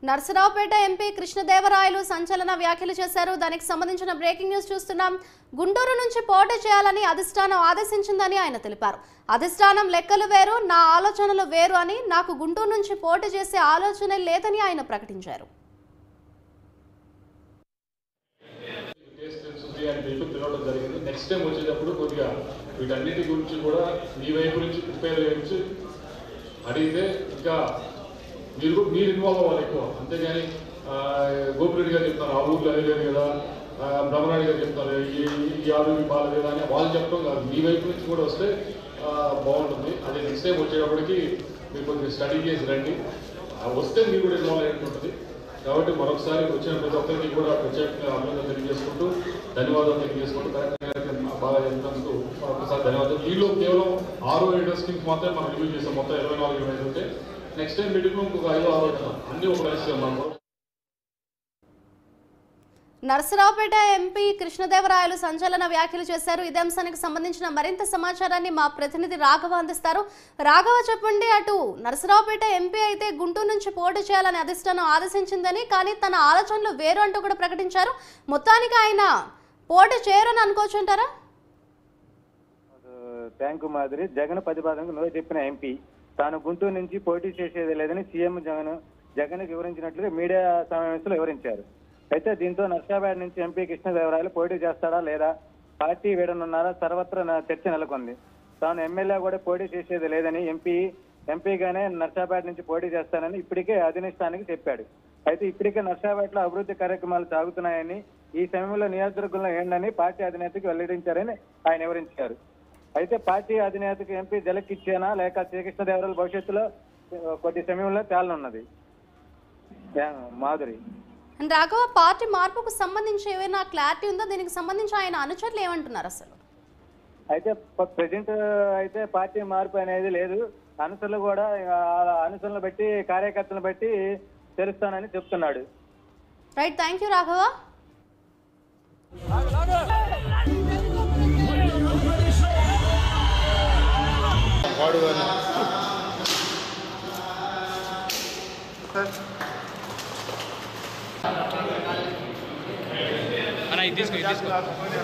Narasaraopet MP కృష్ణదేవరాయలు సంచలన వ్యాఖ్యలు చేశారు. దానికి సంబంధించిన బ్రేకింగ్ న్యూస్ చూస్తున్నాం. గుంటూరు నుంచి పోటీ చేయాలని అధిష్టానం ఆదేశించిందని ఆయన తెలిపారు. అధిష్టానం లెక్కలు వేరు, నా ఆలోచనలు వేరు అని, నాకు గుంటూరు నుంచి పోటీ చేసే ఆలోచనే లేదని ఆయన ప్రకటించారు. నెక్స్ట్ టైం వచ్చేటప్పుడు కొద్దిగా వీటన్నిటి గురించి కూడా మీ వైపు నుంచి ప్రిపేర్ గురించి అడిగితే ఇంకా మీరు ఇన్వాల్వ్ అవ్వాలి ఎక్కువ. అంతేగాని గోపిరెడ్డి గారు చెప్తారు ఆ ఊర్లో అది లేదు కదా, బ్రహ్మనాయుడు గారు చెప్తారు ఈ ఆరోగ్యం బాగాలేదు అని వాళ్ళు చెప్పడం కాదు. మీ వైపు నుంచి కూడా వస్తే బాగుంటుంది. అది నెక్స్ట్ టైం వచ్చేటప్పటికి మీరు కొద్దిగా స్టడీ చేసి రండి. వస్తే మీరు కూడా ఇన్వాల్వ్ అయినట్టు ఉంటుంది. కాబట్టి మరొకసారి వచ్చిన ప్రతి ఒక్కరికి కూడా ప్రత్యేకంగా అభినందన తెలియజేసుకుంటూ ధన్యవాదాలు తెలియజేసుకుంటూ బాగా చెప్తున్నందుకు ఒకసారి ధన్యవాదాలు. దీనిలో కేవలం 6-7 స్కీమ్స్ మాత్రమే మనం రివ్యూ చేస్తాం. మొత్తం 24-25 ఉంటే నెక్స్ట్ టైం మీటింగ్ ఇంకొక 5-6 అన్నీ ఒక కలిసి మనం. నర్సరావుపేట ఎంపీ కృష్ణదేవరాయలు సంచలన వ్యాఖ్యలు చేశారు. ఇదే అంశానికి సంబంధించిన మరింత సమాచారాన్ని మా ప్రతినిధి రాఘవ అందిస్తారు. రాఘవ, చెప్పండి. అటు నర్సరావుపేట ఎంపీ అయితే గుంటూరు నుంచి పోటీ చేయాలని అధిష్టానం ఆదేశించిందని, కానీ తన ఆలోచనలు వేరు అంటూ కూడా ప్రకటించారు. మొత్తానికి ఆయన పోటీ చేయరని అనుకోవచ్చు అంటారా? Thank you Madhuri. జగన్ ప్రతిపాదనకు నువ్వు చెప్పిన ఎంపీ తాను గుంటూరు నుంచి పోటీ చేసేది లేదని సీఎం జగన్ వివరించినట్లుగా మీడియా సమావేశంలో వివరించారు. అయితే దీంతో నర్సరావుపేట నుంచి ఎంపీ కృష్ణదేవరాయలు పోటీ చేస్తాడా లేదా, పార్టీ వీడనున్నారా, సర్వత్రా చర్చ నెలకొంది. తాను ఎమ్మెల్యే కూడా పోటీ చేసేది లేదని, ఎంపీగానే నర్సరావుపేట నుంచి పోటీ చేస్తానని ఇప్పటికే అధిష్టానానికి చెప్పాడు. అయితే ఇప్పటికే నర్సరావుపేటలో అభివృద్ధి కార్యక్రమాలు సాగుతున్నాయని, ఈ సమయంలో నియోజకవర్గంలో ఏంటని పార్టీ అధినేతకు వెల్లడించారని ఆయన వివరించారు. అయితే పార్టీ అధినేతకు ఎంపీ జలకిచ్చేనా లేక శ్రీకృష్ణదేవరాయలు భవిష్యత్తులో కొద్ది సమయంలో తేలనున్నది. మాధురి, రాఘవ, పార్టీ మార్పుకు సంబంధించి ఏమైనా క్లారిటీ ఉందో? దీనికి సంబంధించి ఆయన అనుచరులు ఏమంటున్నారు అసలు? అయితే ప్రెజెంట్ అయితే పార్టీ మార్పు అనేది లేదు. అనుచరులు కూడా అనుచరులను బట్టి, కార్యకర్తలను బట్టి తెలుస్తానని చెప్తున్నాడు. Right, thank you Raghava. ఇది తీసుకో